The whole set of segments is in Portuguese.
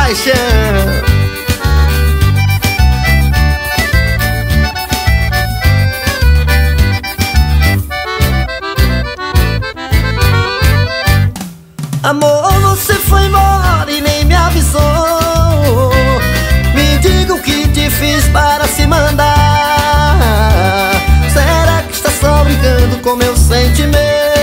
paixão. Amor, você foi embora e nem me avisou. Me diga o que te fiz para se mandar. Será que está só brincando com meu sentimento?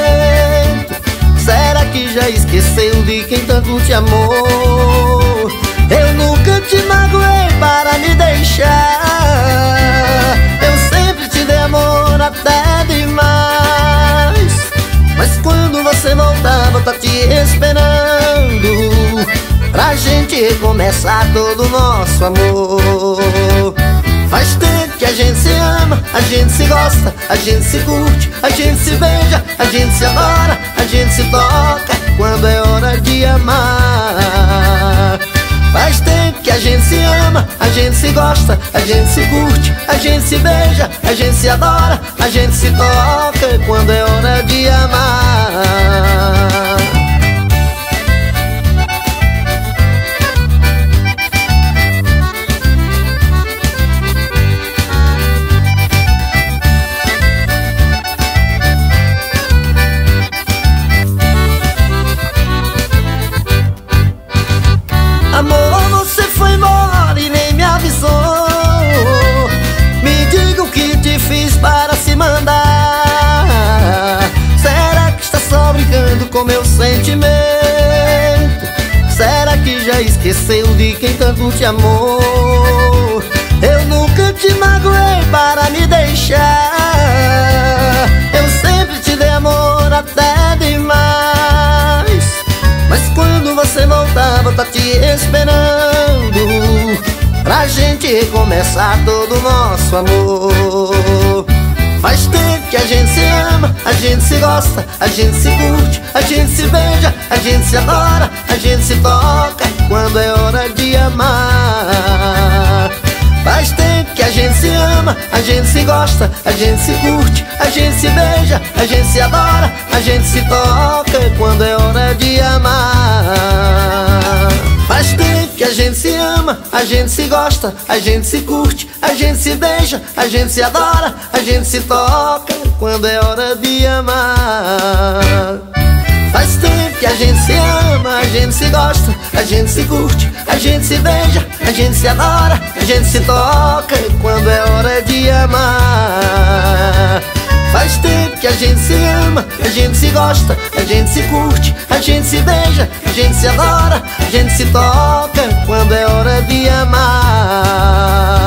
Será que já esqueceu de quem tanto te amou? Eu nunca te magoei para me deixar. Eu sempre te dei amor até demais. Mas quando você voltar, vou estar te esperando pra gente recomeçar todo o nosso amor. Faz tempo que a gente se ama, a gente se gosta, a gente se curte, a gente se beija, a gente se adora, a gente se toca quando é hora de amar. Faz tempo que a gente se ama, a gente se gosta, a gente se curte, a gente se beija, a gente se adora, a gente se toca quando é hora de amar. Amor, você foi embora e nem me avisou. Me diga o que te fiz para se mandar. Será que está só brincando com meu sentimento? Será que já esqueceu de quem tanto te amou? Eu nunca te magoei para me deixar. Eu sempre te dei amor até demais. Mas quando você voltar, vou estar te esperando pra gente recomeçar todo o nosso amor. Faz tempo que a gente se ama, a gente se gosta, a gente se curte, a gente se beija, a gente se adora, a gente se toca quando é hora de amar. Faz tempo que a gente se ama, a gente se gosta, a gente se curte, a gente se beija, a gente se adora, a gente se toca quando é hora de amar. Faz tempo que a gente se ama, a gente se gosta, a gente se curte, a gente se beija, a gente se adora, a gente se toca quando é hora de amar. Faz tempo que a gente se ama, a gente se gosta, a gente se curte, a gente se beija, a gente se adora, a gente se toca quando é hora de amar. Faz tempo que a gente se ama, a gente se gosta, a gente se curte, a gente se beija, a gente se adora, a gente se toca quando é hora de amar.